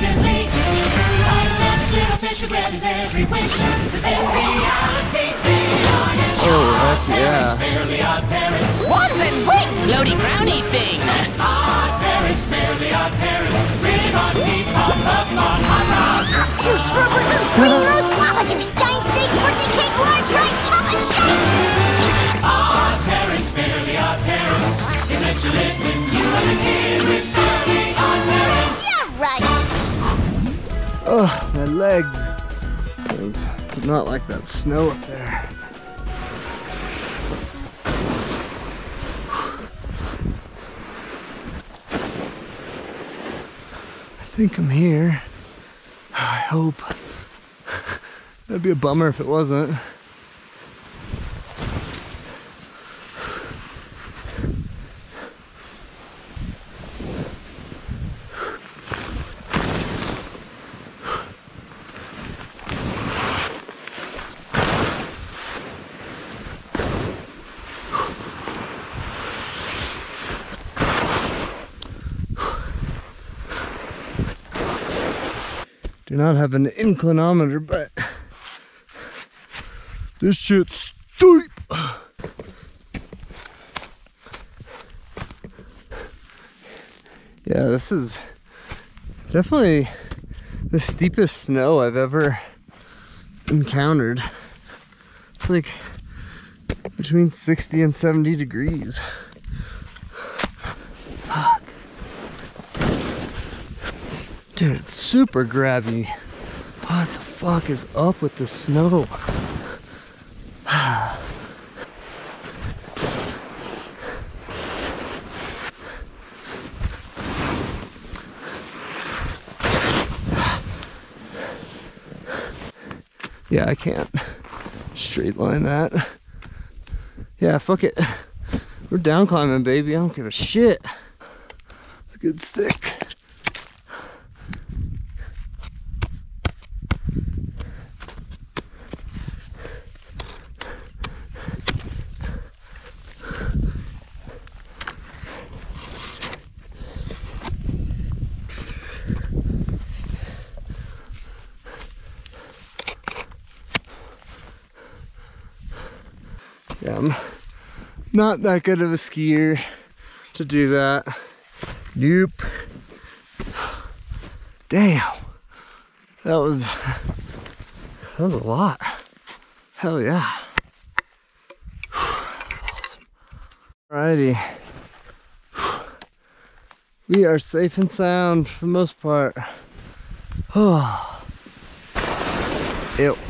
instantly. Eyes magic, little fish who grab his every wish. Cause in reality, they are his odd parents, fairly odd parents. Wands and wings, floaty brownie things. Odd parents, fairly odd parents. Really bon, deep, hot, love, bon, hot, rod. Juice, rubber, goose, green rose, guava juice, giant steak, birthday cake, large rice, chocolate shake. Odd parents, fairly odd parents. Is that you live when you were a kid with fairly odd parents? Yeah, right. Oh, my legs. Did not like that snow up there. I think I'm here. I hope. That'd be a bummer if it wasn't. Do not have an inclinometer, but this shit's steep. Yeah, this is definitely the steepest snow I've ever encountered. It's like between 60 and 70 degrees. Fuck. Dude, it's super grabby. What the fuck is up with the snow? Yeah, I can't straight line that. Yeah, fuck it. We're down climbing, baby. I don't give a shit. It's a good stick. Yeah, I'm not that good of a skier to do that. Nope. Damn. That was a lot. Hell yeah. That's awesome. Alrighty. We are safe and sound for the most part. Oh. Ew.